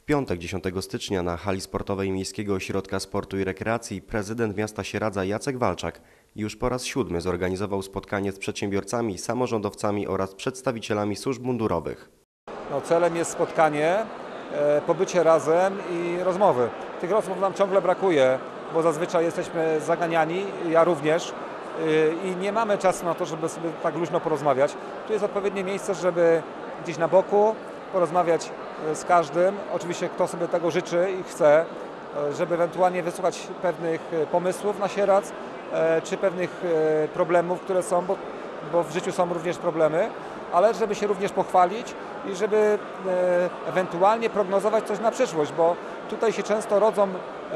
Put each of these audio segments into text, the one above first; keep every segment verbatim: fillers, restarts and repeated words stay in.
piątek dziesiątego stycznia na hali sportowej Miejskiego Ośrodka Sportu i Rekreacji prezydent miasta Sieradza Jacek Walczak już po raz siódmy zorganizował spotkanie z przedsiębiorcami, samorządowcami oraz przedstawicielami służb mundurowych. No, celem jest spotkanie, e, pobycie razem i rozmowy. Tych rozmów nam ciągle brakuje, bo zazwyczaj jesteśmy zaganiani, ja również, y, i nie mamy czasu na to, żeby sobie tak luźno porozmawiać. Tu jest odpowiednie miejsce, żeby gdzieś na boku porozmawiać z każdym, oczywiście kto sobie tego życzy i chce, żeby ewentualnie wysłuchać pewnych pomysłów na Sieradz, czy pewnych problemów, które są, bo, bo w życiu są również problemy, ale żeby się również pochwalić i żeby ewentualnie prognozować coś na przyszłość, bo tutaj się często rodzą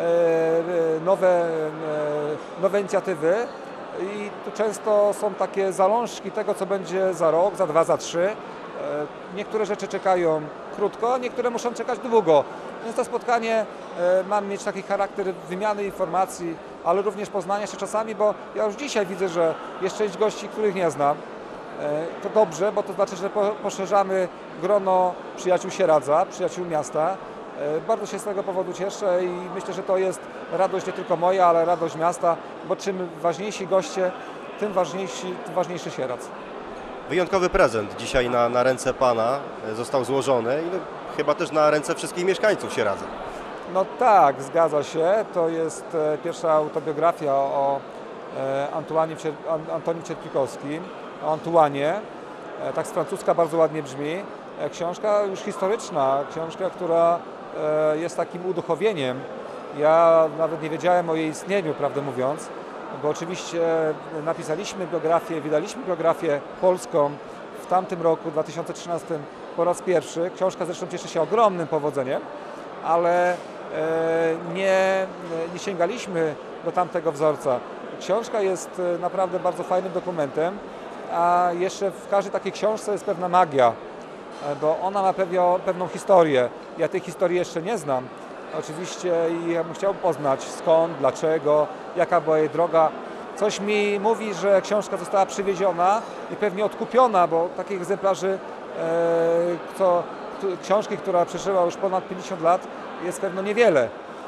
nowe, nowe inicjatywy i tu często są takie zalążki tego, co będzie za rok, za dwa, za trzy. Niektóre rzeczy czekają krótko, niektóre muszą czekać długo. Więc to spotkanie ma mieć taki charakter wymiany informacji, ale również poznania się czasami, bo ja już dzisiaj widzę, że jest część gości, których nie znam. To dobrze, bo to znaczy, że poszerzamy grono przyjaciół Sieradza, przyjaciół miasta. Bardzo się z tego powodu cieszę i myślę, że to jest radość nie tylko moja, ale radość miasta, bo czym ważniejsi goście, tym ważniejsi, tym ważniejszy Sieradz. Wyjątkowy prezent dzisiaj na, na ręce Pana został złożony i no, chyba też na ręce wszystkich mieszkańców Sieradza. No tak, zgadza się. To jest pierwsza autobiografia o Antoanie, Antonim Cierpikowskim, o Antuanie. Tak z francuska bardzo ładnie brzmi. Książka już historyczna, książka, która jest takim uduchowieniem. Ja nawet nie wiedziałem o jej istnieniu, prawdę mówiąc, bo oczywiście napisaliśmy biografię, wydaliśmy biografię polską w tamtym roku, dwa tysiące trzynastym, po raz pierwszy. Książka zresztą cieszy się ogromnym powodzeniem, ale nie, nie sięgaliśmy do tamtego wzorca. Książka jest naprawdę bardzo fajnym dokumentem, a jeszcze w każdej takiej książce jest pewna magia, bo ona ma pewną historię. Ja tej historii jeszcze nie znam. Oczywiście i ja bym chciał poznać skąd, dlaczego, jaka była jej droga. Coś mi mówi, że książka została przywieziona i pewnie odkupiona, bo takich egzemplarzy e, co, książki, która przeżyła już ponad pięćdziesiąt lat, jest pewno niewiele. E,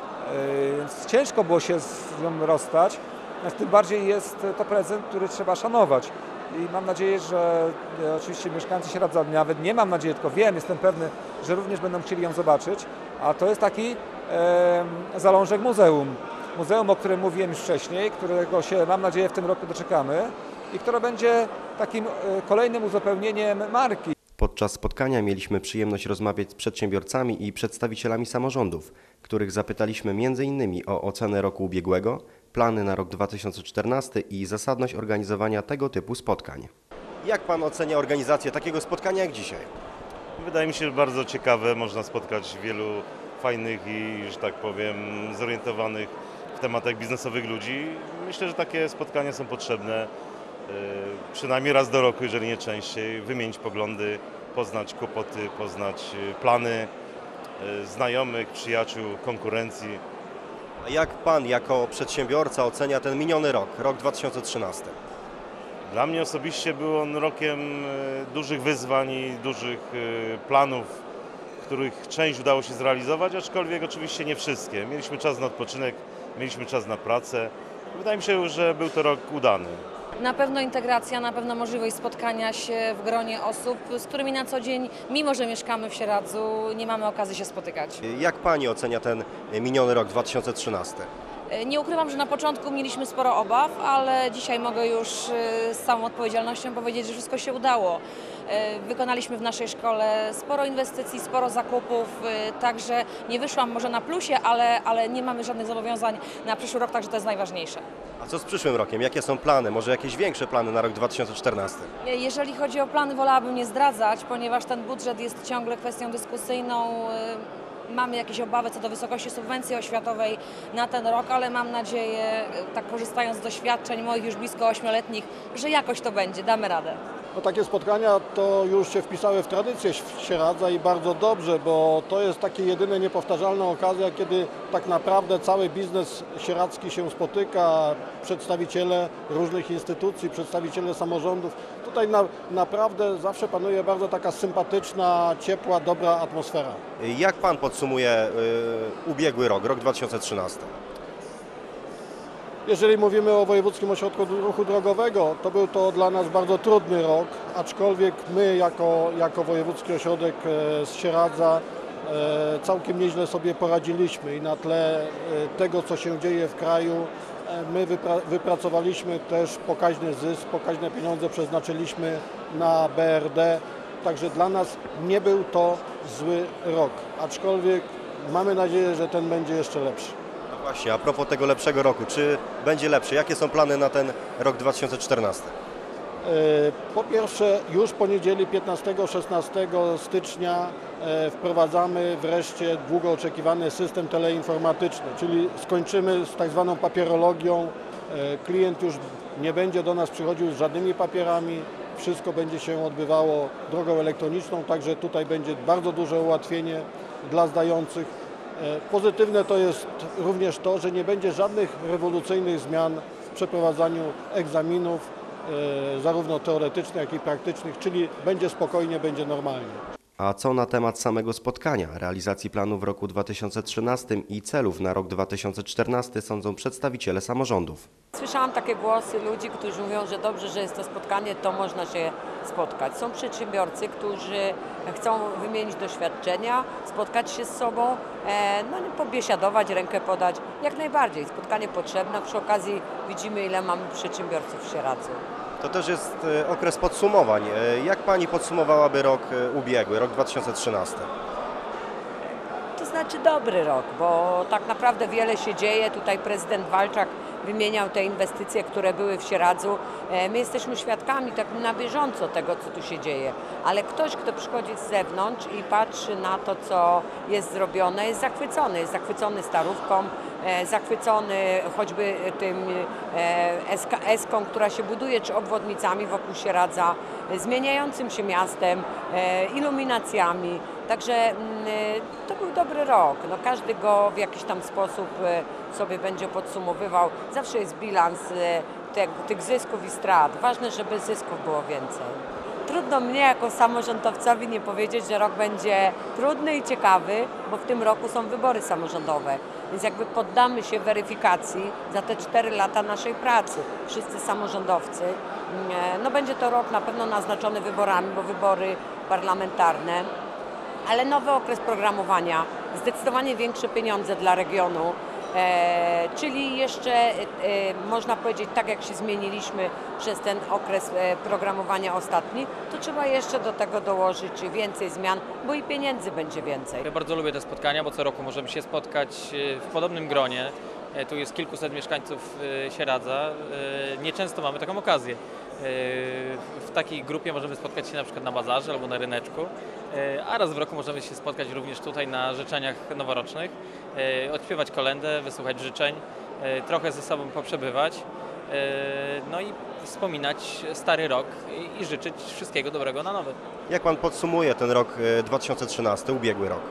więc ciężko było się z nią rozstać, tym bardziej jest to prezent, który trzeba szanować. I mam nadzieję, że e, oczywiście mieszkańcy Sieradza, nawet nie mam nadziei, tylko wiem, jestem pewny, że również będą chcieli ją zobaczyć. A to jest taki e, zalążek muzeum. Muzeum, o którym mówiłem już wcześniej, którego się, mam nadzieję, w tym roku doczekamy i które będzie takim e, kolejnym uzupełnieniem marki. Podczas spotkania mieliśmy przyjemność rozmawiać z przedsiębiorcami i przedstawicielami samorządów, których zapytaliśmy między innymi o ocenę roku ubiegłego, plany na rok dwa tysiące czternasty i zasadność organizowania tego typu spotkań. Jak Pan ocenia organizację takiego spotkania jak dzisiaj? Wydaje mi się, że bardzo ciekawe. Można spotkać wielu fajnych i, że tak powiem, zorientowanych w tematach biznesowych ludzi. Myślę, że takie spotkania są potrzebne przynajmniej raz do roku, jeżeli nie częściej. Wymienić poglądy, poznać kłopoty, poznać plany znajomych, przyjaciół, konkurencji. A jak Pan jako przedsiębiorca ocenia ten miniony rok, rok dwa tysiące trzynasty? Dla mnie osobiście był on rokiem dużych wyzwań i dużych planów, których część udało się zrealizować, aczkolwiek oczywiście nie wszystkie. Mieliśmy czas na odpoczynek, mieliśmy czas na pracę. Wydaje mi się, że był to rok udany. Na pewno integracja, na pewno możliwość spotkania się w gronie osób, z którymi na co dzień, mimo że mieszkamy w Sieradzu, nie mamy okazji się spotykać. Jak Pani ocenia ten miniony rok dwa tysiące trzynasty? Nie ukrywam, że na początku mieliśmy sporo obaw, ale dzisiaj mogę już z całą odpowiedzialnością powiedzieć, że wszystko się udało. Wykonaliśmy w naszej szkole sporo inwestycji, sporo zakupów, także nie wyszłam może na plusie, ale, ale nie mamy żadnych zobowiązań na przyszły rok, także to jest najważniejsze. A co z przyszłym rokiem? Jakie są plany? Może jakieś większe plany na rok dwa tysiące czternasty? Jeżeli chodzi o plany, wolałabym nie zdradzać, ponieważ ten budżet jest ciągle kwestią dyskusyjną. Mamy jakieś obawy co do wysokości subwencji oświatowej na ten rok, ale mam nadzieję, tak korzystając z doświadczeń moich już blisko ośmioletnich, że jakoś to będzie, damy radę. No, takie spotkania to już się wpisały w tradycję Sieradza i bardzo dobrze, bo to jest takie jedyne niepowtarzalna okazja, kiedy tak naprawdę cały biznes sieradzki się spotyka, przedstawiciele różnych instytucji, przedstawiciele samorządów. To tutaj na, naprawdę zawsze panuje bardzo taka sympatyczna, ciepła, dobra atmosfera. Jak Pan podsumuje y, ubiegły rok, rok dwa tysiące trzynasty? Jeżeli mówimy o Wojewódzkim Ośrodku Ruchu Drogowego, to był to dla nas bardzo trudny rok, aczkolwiek my jako, jako Wojewódzki Ośrodek z Sieradza całkiem nieźle sobie poradziliśmy i na tle tego, co się dzieje w kraju, my wypra wypracowaliśmy też pokaźny zysk, pokaźne pieniądze przeznaczyliśmy na B R D, także dla nas nie był to zły rok, aczkolwiek mamy nadzieję, że ten będzie jeszcze lepszy. No właśnie, a propos tego lepszego roku, czy będzie lepszy? Jakie są plany na ten rok dwa tysiące czternasty? Po pierwsze, już w poniedzieli piętnastego szesnastego stycznia wprowadzamy wreszcie długo oczekiwany system teleinformatyczny, czyli skończymy z tak zwaną papierologią. Klient już nie będzie do nas przychodził z żadnymi papierami, wszystko będzie się odbywało drogą elektroniczną, także tutaj będzie bardzo duże ułatwienie dla zdających. Pozytywne to jest również to, że nie będzie żadnych rewolucyjnych zmian w przeprowadzaniu egzaminów, zarówno teoretycznych, jak i praktycznych, czyli będzie spokojnie, będzie normalnie. A co na temat samego spotkania, realizacji planu w roku dwa tysiące trzynastym i celów na rok dwa tysiące czternasty sądzą przedstawiciele samorządów? Słyszałam takie głosy ludzi, którzy mówią, że dobrze, że jest to spotkanie, to można się spotkać. Są przedsiębiorcy, którzy chcą wymienić doświadczenia, spotkać się z sobą, no, pobiesiadować, rękę podać. Jak najbardziej, spotkanie potrzebne. Przy okazji widzimy, ile mamy przedsiębiorców w Sieradzu. To też jest okres podsumowań. Jak Pani podsumowałaby rok ubiegły, rok dwa tysiące trzynasty? To znaczy dobry rok, bo tak naprawdę wiele się dzieje. Tutaj prezydent Walczak wymieniał te inwestycje, które były w Sieradzu. My jesteśmy świadkami tak na bieżąco tego, co tu się dzieje, ale ktoś, kto przychodzi z zewnątrz i patrzy na to, co jest zrobione, jest zachwycony. Jest zachwycony Starówką, zachwycony choćby tym Eską, która się buduje, czy obwodnicami wokół Sieradza, zmieniającym się miastem, iluminacjami. Także to był dobry rok. No, każdy go w jakiś tam sposób sobie będzie podsumowywał. Zawsze jest bilans te, tych zysków i strat. Ważne, żeby zysków było więcej. Trudno mnie jako samorządowcowi nie powiedzieć, że rok będzie trudny i ciekawy, bo w tym roku są wybory samorządowe. Więc jakby poddamy się weryfikacji za te cztery lata naszej pracy, wszyscy samorządowcy. No będzie to rok na pewno naznaczony wyborami, bo wybory parlamentarne, ale nowy okres programowania, zdecydowanie większe pieniądze dla regionu, e, czyli jeszcze e, można powiedzieć, tak jak się zmieniliśmy przez ten okres e, programowania ostatni, to trzeba jeszcze do tego dołożyć więcej zmian, bo i pieniędzy będzie więcej. Ja bardzo lubię te spotkania, bo co roku możemy się spotkać w podobnym gronie. Tu jest kilkuset mieszkańców Sieradza. Nieczęsto mamy taką okazję. W takiej grupie możemy spotkać się na przykład na bazarze albo na ryneczku, a raz w roku możemy się spotkać również tutaj na życzeniach noworocznych, odśpiewać kolędę, wysłuchać życzeń, trochę ze sobą poprzebywać, no i wspominać stary rok i życzyć wszystkiego dobrego na nowy. Jak Pan podsumuje ten rok dwa tysiące trzynasty, ubiegły rok?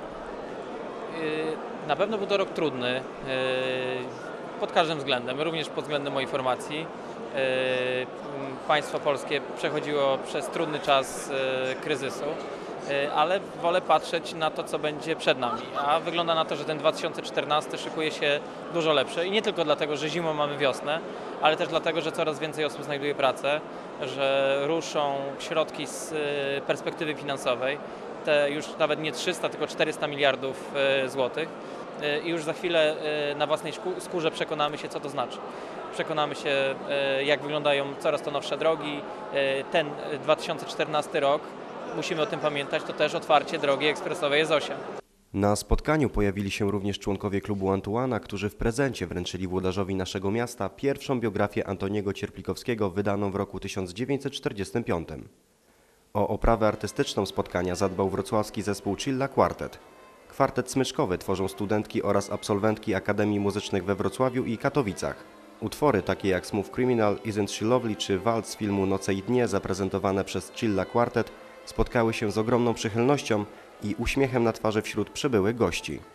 Na pewno był to rok trudny pod każdym względem, również pod względem mojej formacji. Państwo polskie przechodziło przez trudny czas kryzysu, ale wolę patrzeć na to, co będzie przed nami. A wygląda na to, że ten dwa tysiące czternasty szykuje się dużo lepszy i nie tylko dlatego, że zimą mamy wiosnę, ale też dlatego, że coraz więcej osób znajduje pracę, że ruszą środki z perspektywy finansowej, te już nawet nie trzysta, tylko czterysta miliardów złotych. I już za chwilę na własnej skórze przekonamy się, co to znaczy. Przekonamy się, jak wyglądają coraz to nowsze drogi. Ten dwa tysiące czternasty rok, musimy o tym pamiętać, to też otwarcie drogi ekspresowej S osiem. Na spotkaniu pojawili się również członkowie klubu Antuana, którzy w prezencie wręczyli włodarzowi naszego miasta pierwszą biografię Antoniego Cierplikowskiego wydaną w roku tysiąc dziewięćset czterdziestym piątym. O oprawę artystyczną spotkania zadbał wrocławski zespół Cilla Quartet. Kwartet smyczkowy tworzą studentki oraz absolwentki Akademii Muzycznych we Wrocławiu i Katowicach. Utwory takie jak Smooth Criminal, Isn't She Lovely czy walc z filmu Noce i dnie zaprezentowane przez Cilla Quartet spotkały się z ogromną przychylnością i uśmiechem na twarzy wśród przybyłych gości.